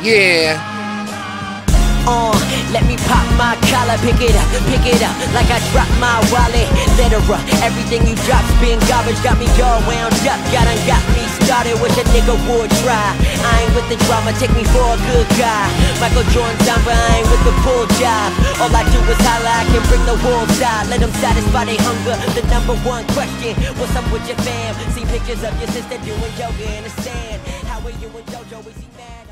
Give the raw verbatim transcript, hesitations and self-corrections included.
Yeah. Uh, let me pop my collar, pick it up, pick it up, like I dropped my wallet. Literal, everything you drop's been garbage, got me all wound up, got on, got me started. Wish a nigga would try. I ain't with the drama, take me for a good guy. Michael Jordan's down, but I ain't with the full job. All I do is holla, I can bring the wolves out. Let them satisfy their hunger. The number one question: what's up with your fam? See pictures of your sister doing yoga in the sand. How are you and JoJo? Is he mad?